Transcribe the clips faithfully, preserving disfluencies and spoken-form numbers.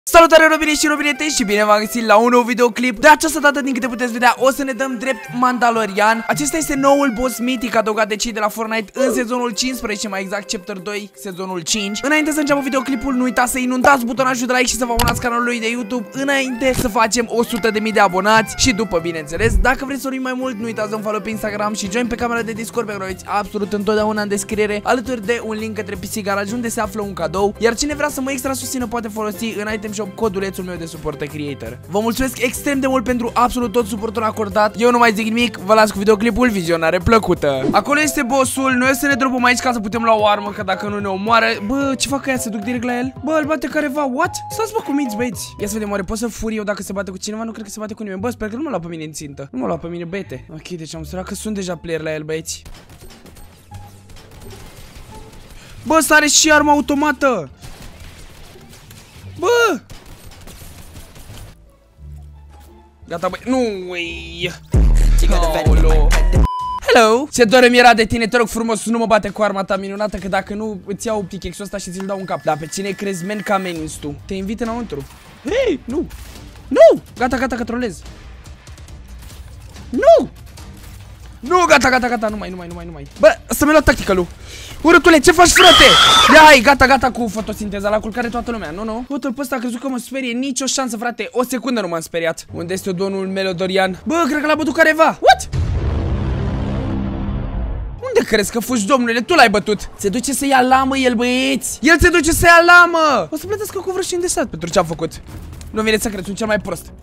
Salutare robine și robinete și bine v-am găsit la un nou videoclip. De această dată, din câte puteți vedea, o să ne dăm drept Mandalorian. Acesta este noul boss mitic adăugat de cei de la Fortnite în sezonul cincisprezece, mai exact chapter doi, sezonul cinci. Înainte să înceapă videoclipul, nu uitați să inundați butonajul de like și să vă abonați canalului de YouTube înainte să facem o sută de mii de abonați. Și după, bineînțeles, dacă vreți să urmăriți mai mult, nu uitați să-mi follow pe Instagram și join pe camera de Discord pe care o aveți absolut întotdeauna în descriere, alături de un link către P C Garage unde se află un cadou. Iar cine vrea să mă extra susțină poate folosi în item shop codulețul meu de suport creator. Vă mulțumesc extrem de mult pentru absolut tot suportul acordat. Eu nu mai zic nimic, vă las cu videoclipul, vizionare plăcută. Acolo este bossul, noi o să ne dropăm aici ca să putem lua o armă, că dacă nu ne omoară. Bă, ce fac ăia, se duc direct la el? Bă, îl bate careva, what? Stați bă cu minți, băieți. Ia să vedem, oare pot să fur eu dacă se bate cu cineva? Nu cred că se bate cu nimeni. Bă, sper că nu mă lua pe mine în țintă. Nu mă lua pe mine, bete. Ok, deci am surat că sunt deja player la el, băieți. Bă, sare și arma automată. Bă! Gata, băi, nu, ui. Aolo. Hello! Ce dore mi era de tine, te rog frumos, nu mă bate cu arma ta minunată, că dacă nu îți iau pickaxe-ul ăsta și ți-l dau în cap. Dar pe cine crezi, men, că ameninți tu? Te invit înăuntru. Hei, nu! Nu! Gata, gata, că trolez. Nu! Nu, gata, gata, gata, nu mai, nu mai, nu mai, nu mai. Bă, să mi-a luat tactical-ul. Urâtule, ce faci, frate? Hai, gata, gata cu fotosinteza, la culcare toată lumea, nu, nu? Botul pe ăsta a crezut că mă sperie, nicio șansă, frate. O secundă nu m-am speriat. Unde este domnul Melodorian? Bă, cred că l-a bătut careva. What? Unde crezi că fugi, domnule? Tu l-ai bătut. Se duce să ia lamă el, băieți. El se duce să ia lamă. O să plătească cu vreo cinci de sat pentru ce a făcut. Nu vine să crezi, sunt cel mai prost.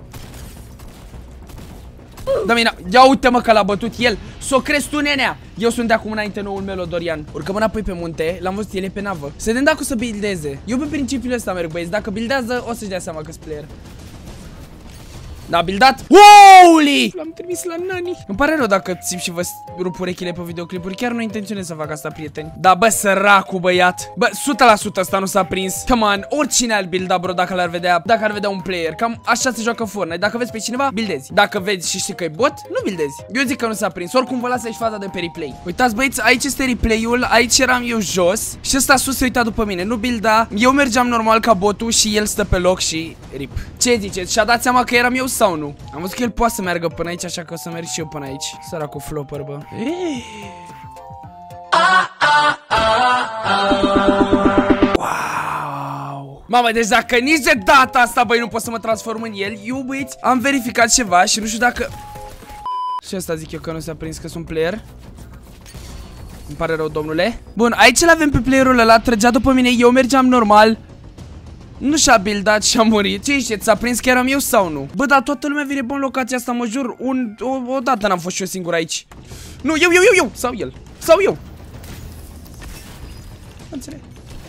Da, mina, ia uite-mă că l-a bătut el. S-o crezi tu, nenea. Eu sunt de acum înainte noul Melodorian. Urcăm înapoi pe munte, l-am văzut, el e pe navă. Să vedem dacă o să buildeze. Eu pe principiul ăsta merg, băieți. Dacă buildează, o să-și dea seama că-s player. Da, buildat. Holy! L-am trimis la nani. Îmi pare rău dacă țip și vă rup urechile pe videoclipuri. Chiar nu intenționez să fac asta, prieteni. Da, bă, săracu băiat. Bă, o sută la sută ăsta nu s-a prins. Come on, oricine ar builda, bro, dacă l-ar vedea. Dacă ar vedea un player. Cam așa se joacă Fortnite. Dacă vezi pe cineva, buildezi. Dacă vezi și știi că e bot, nu buildezi. Eu zic că nu s-a prins. Oricum vă las aici faza de pe replay. Uitați, băieți, aici este replay-ul. Aici eram eu jos și ăsta sus se uita după mine. Nu builda. Eu mergeam normal ca botul și el stă pe loc și rip. Ce ziceți? Și-a dat seama că eram eu sau nu? Am văzut că el poate să meargă până aici, așa că o să merg și eu până aici. Săracul flopper, bă. Wow! Mamă, deci dacă nici de data asta, băi, nu pot să mă transform în el. Eu, băieți, am verificat ceva și nu știu dacă... Și asta zic eu că nu s-a prins că sunt player. Îmi pare rău, domnule. Bun, aici l-avem pe playerul ăla, trăgea după mine, eu mergeam normal. Nu și-a buildat și a murit. Ce ziceți, s-a prins că eram eu sau nu? Bă, dar toată lumea vine pe în locația asta, mă jur. Un, o, o dată n-am fost și eu singur aici. Nu, eu, eu, eu, eu, sau el. Sau eu. Înțeleg.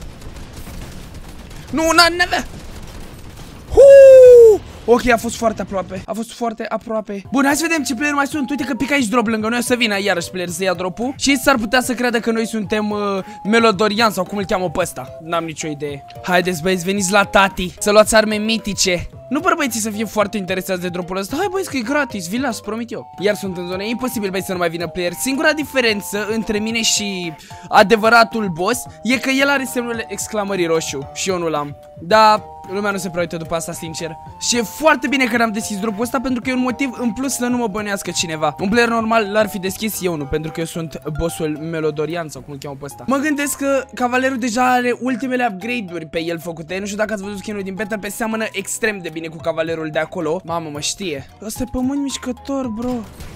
Nu, n-avea. Huuu. Ok, a fost foarte aproape. A fost foarte aproape. Bun, hai să vedem ce player mai sunt. Uite că pică aici drop lângă noi. O să vină iarăși player să ia dropul. Și s-ar putea să creadă că noi suntem uh, Melodorian sau cum îl cheamă pe ăsta. N-am nicio idee. Haideți, băieți, veniți la tati să luați arme mitice. Nu par băieții să fie foarte interesați de dropul ăsta. Hai, băieți, că e gratis, vi las, promit eu. Iar sunt în zonă, e imposibil, băieți, să nu mai vină player. Singura diferență între mine și adevăratul boss e că el are semnul exclamării roșu și eu nu l-am. Dar lumea nu se prea uită după asta, sincer. Și e foarte bine că n-am deschis dropul ăsta, pentru că e un motiv în plus să nu mă bănească cineva. Un player normal l-ar fi deschis, eu nu, pentru că eu sunt bossul Melodorian sau cum îl cheamă pe ăsta. Mă gândesc că cavalerul deja are ultimele upgrade-uri pe el făcute. Nu știu dacă ați văzut skin-ul din beta, pe seamănă extrem de bine cu cavalerul de acolo. Mamă, mă știe. Ăsta e pământ mișcător, bro.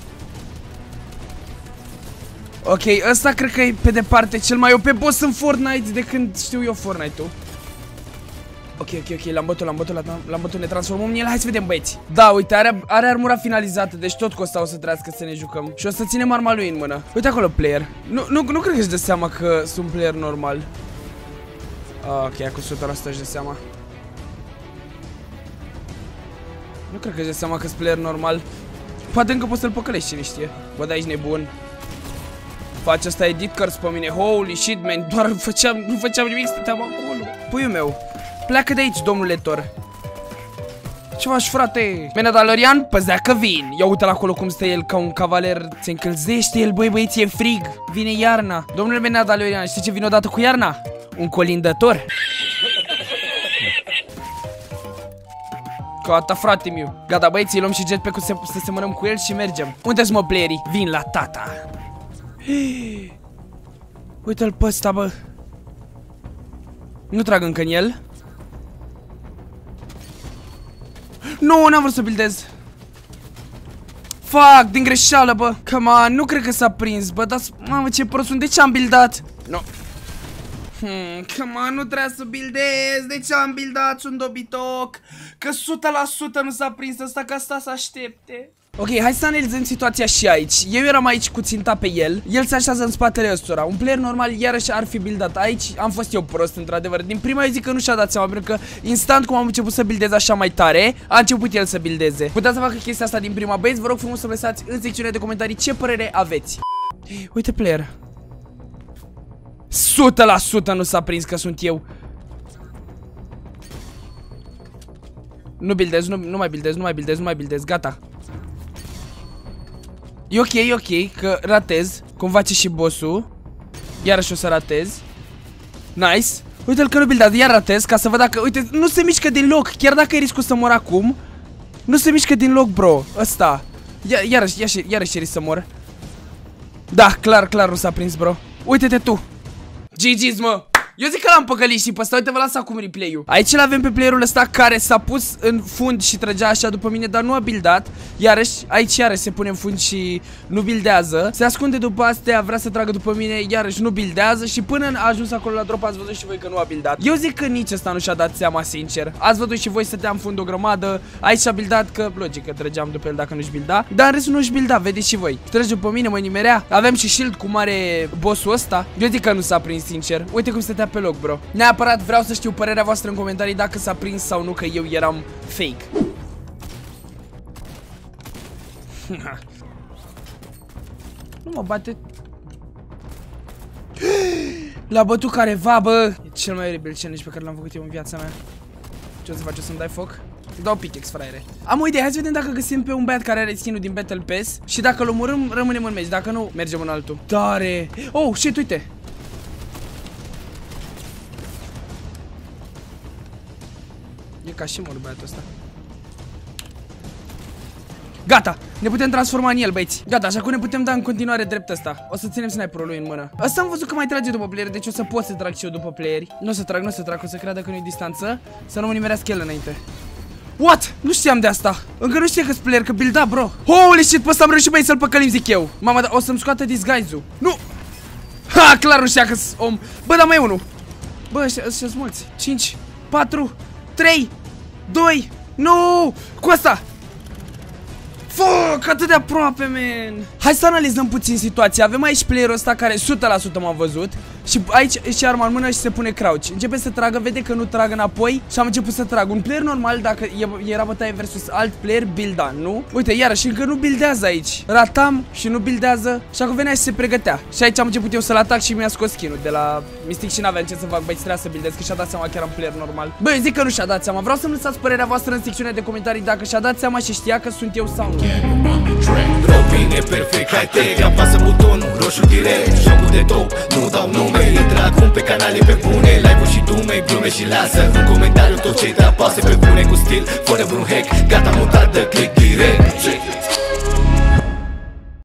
Ok, ăsta cred că e pe departe cel mai O P boss în Fortnite de când știu eu Fortnite-ul. Ok, ok, ok, l-am bătut, l-am bătut, l-am bătut, ne transformăm în el, hai să vedem, băieți. Da, uite, are, are armura finalizată, deci tot cu ăsta o să trească să ne jucăm. Și o să ținem arma lui în mână. Uite acolo, player. Nu, nu, nu cred că își dă seama că sunt player normal. Ah, ok, cu o sută la sută își dă seama. Nu cred că își dă seama că sunt player normal. Poate încă poți să-l păcălești, cine știe. Bă, da, ești nebun. Face asta edit cărți pe mine, holy shit, man. Doar făceam, nu făceam nimic, stăteam acolo. Puiul meu, pleacă de aici, domnule Thor. Ce faci, frate? Mandalorian, păzea că vin. Ia uite-l acolo cum stă el ca un cavaler. Se încălzește el, băi, băieți, e frig. Vine iarna. Domnule Mandalorian, știi ce vine odată cu iarna? Un colindător. Gata, frate meu. Gata, băieții, luăm și jetpack-ul să, să semănăm cu el și mergem. Unde-s mă playerii? Vin la tata. Uite-l pe ăsta, bă. Nu trag încă în el. Nu, n-am vrut să buildez. Fuck, din greșeală, bă. Come on, nu cred că s-a prins, bă. Dar, mamă, ce prost sunt. De ce am buildat? No. Hmm, come on, nu trebuia să buildez. De ce am buildat? Sunt dobitoc. Că o sută la sută nu s-a prins ăsta, că asta să aștepte. Ok, hai să analizăm situația și aici. Eu eram aici cu ținta pe el. El se așează în spatele ăstora. Un player normal iarăși ar fi buildat aici. Am fost eu prost, într-adevăr. Din prima eu zic că nu și-a dat seama, pentru că instant cum am început să buildez așa mai tare, a început el să buildeze. Puteți să facă chestia asta din prima, băieți. Vă rog frumos să lăsați în secțiunea de comentarii ce părere aveți. Uite player. o sută la sută nu s-a prins că sunt eu. Nu buildez, nu, nu mai buildez, nu mai buildez, nu mai buildez, gata. E ok, e ok, că ratez, cum face și bossul. Iarăși o să ratez. Nice. Uite-l că nu buildează, iar ratez, ca să văd dacă, uite, nu se mișcă din loc. Chiar dacă e riscul să mor acum, nu se mișcă din loc, bro. Ăsta. Ia, iarăși, iarăși, iarăși e risc să mor. Da, clar, clar nu s-a prins, bro. Uite-te tu. G G's, mă. Eu zic că l-am păcălit și pe ăsta, uite, vă las acum replay-ul. Aici l-avem pe playerul ăsta care s-a pus în fund și trăgea așa după mine, dar nu a buildat. Iarăși, aici iarăși se pune în fund și nu buildează. Se ascunde după astea, vrea să tragă după mine, iarăși nu buildează. Și până a ajuns acolo la drop, ați văzut și voi că nu a buildat. Eu zic că nici ăsta nu și-a dat seama, sincer. Ați văzut și voi, stăteam în fund o grămadă. Aici a buildat, că logic că trăgeam după el dacă nu-și builda. Dar în rest nu-și builda, vedeți și voi. Trage după mine, mă nimerea. Avem și shield cu mare bossul ăsta. Eu zic că nu s-a prins, sincer. Uite cum stătea pe loc, bro. Neapărat vreau să știu părerea voastră în comentarii dacă s-a prins sau nu că eu eram fake. Nu mă bate. L-a bătut careva, bă. E cel mai oribil challenge pe care l-am făcut eu în viața mea. Ce o să faci? O să-mi dai foc? Dau pickaxe, fraiere. Am o idee, hai să vedem dacă găsim pe un băiat care are skin-ul din Battle Pass. Și dacă îl omorâm, rămânem în meci. Dacă nu, mergem în altul. Tare. Oh, shit, uite. E ca și mor băiatul ăsta. Gata, ne putem transforma în el, băieți. Gata, așa că ne putem da în continuare drept ăsta. O să ținem sniperul lui în mână. Ăsta am văzut că mai trage după player, deci o să pot să trag și eu după playeri. Nu o să trag, nu o să trag, o să creadă că nu-i distanță. Să nu mă nimerească el înainte. What? Nu știam de asta. Încă nu știe că-s player, că builda, bro. Holy shit, pe ăsta am reușit, băi, să-l păcălim, zic eu. Mama, da, o să-mi scoată disguise-ul. Nu! Ha, clar nu știa că-s om. Bă, dar mai e unul. Bă, ăștia-s mulți. cinci, patru, trei, doi, nu! Cu asta! Fuck, atât de aproape, man. Hai să analizăm puțin situația. Avem aici playerul ăsta care o sută la sută m-a văzut. Și aici și arma în mână și se pune crouch. Începe să tragă, vede că nu trag înapoi și am început să trag. Un player normal, dacă era bătaie versus alt player, builda, nu? Uite, iarăși încă nu buildează aici. Ratam și nu buildează. Și acum venea și se pregătea. Și aici am început eu să-l atac și mi-a scos skin-ul de la Mystic și n-aveam ce să fac. Băi, trebuia să buildez, că și-a dat seama că eram player normal. Băi, zic că nu și-a dat seama. Vreau să-mi lăsați părerea voastră în secțiunea de comentarii dacă și-a dat seama și știa că sunt eu sau nu. Droping e perfect, high-tech, apasă butonul roșu direct. Jocul de top, nu dau nume. Intră acum pe canale pe bune, live-uri și dume, glume și lasă în comentariu tot ce te apasă pe bune, cu stil, fără vreun hack. Gata, mutat, dă click direct.